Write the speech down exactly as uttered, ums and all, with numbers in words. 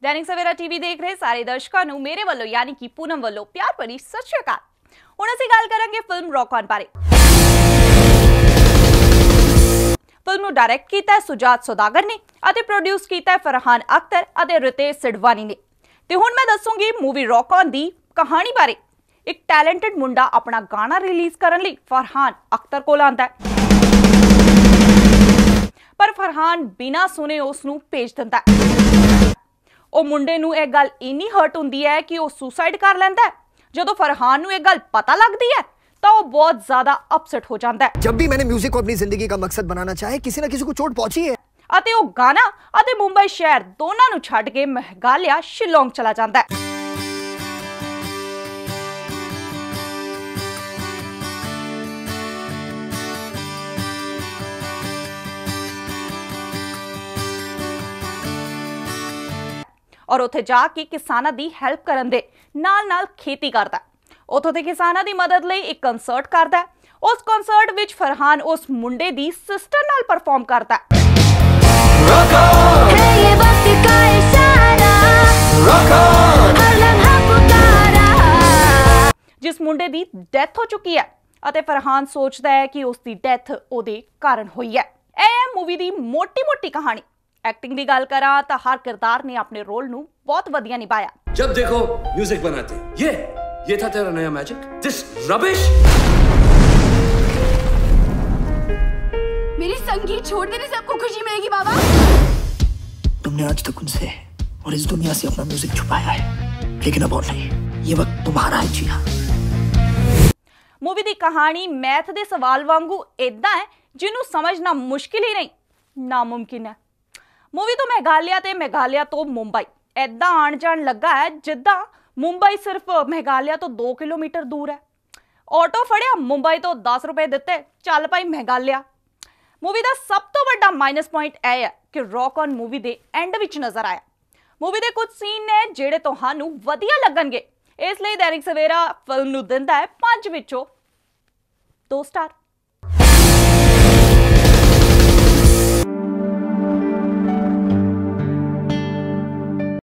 Dainik Savera TV देख रहे सारे दर्शकों ਨੂੰ ਮੇਰੇ ਵੱਲੋਂ यानी कि पूनम ਵੱਲੋਂ प्यार भरी सत श्री अकाल। ਹੁਣ ਅਸੀਂ ਗੱਲ ਕਰਾਂਗੇ ਫਿਲਮ ਰੌਕ ਔਨ ਬਾਰੇ। ਫਿਲਮ ਨੂੰ ਡਾਇਰੈਕਟ ਕੀਤਾ ਹੈ ਸੁਜਾਤ ਸੌਦਾਗਰ ਨੇ ਅਤੇ ਪ੍ਰੋਡਿਊਸ ਕੀਤਾ ਹੈ ਫਰਹਾਨ ਅਖਤਰ ਅਤੇ ਰਿਤੇਸ਼ ਸਿਡਵਾਨੀ ਨੇ। ਤੇ ਹੁਣ ਮੈਂ ਦੱਸੂਗੀ ਮੂਵੀ ਰੌਕ ਔਨ ਦੀ ਕਹਾਣੀ ਬਾਰੇ। ਇੱਕ ਟੈਲੈਂਟਡ ਮੁੰਡਾ ਆਪਣਾ ਗਾਣਾ ਰਿਲੀਜ਼ ਕਰਨ ਲਈ ਫਰਹਾਨ ਅਖਤਰ ਕੋਲ ਆਂਦਾ ਹੈ, पर फरहान बिना सुने उसनू भेज दिंदा है। ओ मुंडे नू यह गल इन्नी हर्ट हुंदी है कि वह सुसाइड कर लैंदा है। जदों फरहान नू यह गल पता लगती है तो वह बहुत ज्यादा अपसेट हो जाता है। जब भी मैंने म्यूजिक को अपनी जिंदगी का मकसद बनाना चाहे, किसी ना किसी को चोट पहुंची है। अते वह गाना अते मुंबई शहर दोनों नू छड्ड के मेघालय शिलोंग चला जाता है। और उत्थे जाके किसानां दी हेल्प करन दे नाल नाल खेती करदा। उत्थों दे किसानां दी मदद लई एक कंसर्ट करदा। उस कंसर्ट विच फरहान उस मुंडे दी सिस्टर नाल परफॉर्म करदा। जिस मुंडे दी डेथ हो चुकी है अते फरहान सोचदा है कि उसकी डेथ ओदे कारण हुई है। यह मूवी दी मोटी मोटी कहानी। एक्टिंग की गल करा तो हर किरदार ने अपने रोल नू बहुत वधिया निभाया। जब देखो म्यूजिक बनाते ये ये था तेरा नया मैजिक। This rubbish. मेरी संगीत छोड़ देने से आपको खुशी मिलेगी बाबा। तुमने आज तक उनसे और इस दुनिया से अपना म्यूजिक छुपाया है, लेकिन अब और नहीं, ये वक्त तुम्हारा है जी हाँ। मूवी की कहानी मैथ के सवाल वांगू इदा है जिन्हों समझना मुश्किल ही नहीं नामुमकिन है। मूवी तो मेघालय ते मेघालय तो मुंबई ऐदा आण जाण लगा है जिद्दां मुंबई सिर्फ मेघालय तो दो किलोमीटर दूर है। ऑटो फड़िया मुंबई तो दस रुपए दिते चल पाई मेघालय। मूवी का सब तो बड़ा माइनस पॉइंट यह है कि रॉक ऑन मूवी के एंड विच नजर आया। मूवी के कुछ सीन ने जिहड़े तुहानू वधिया लगणगे, इसलिए दैनिक सवेरा फिल्म नू दिंदा है पांच विचों दो स्टार।